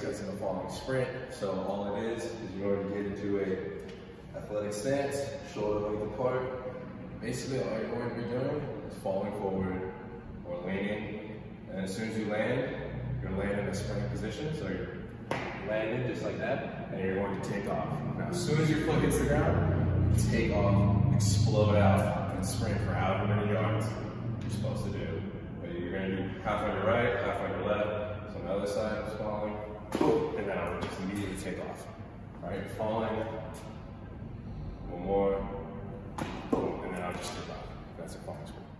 sets in a falling sprint. So all it is you're going to get into a athletic stance, shoulder length apart. Basically, all you're going to be doing is falling forward or leaning. And as soon as you land, you're going to land in a sprinting position. So you're landing just like that, and you're going to take off. Now, as soon as your foot hits the ground, take off, explode out, and sprint for however many yards you're supposed to do. But you're going to do half on your right, half on your left. So on the other side, I'm falling, boom, and then I'll just immediately take off. All right, falling, one more, boom, and then I'll just take off. That's a falling sprint.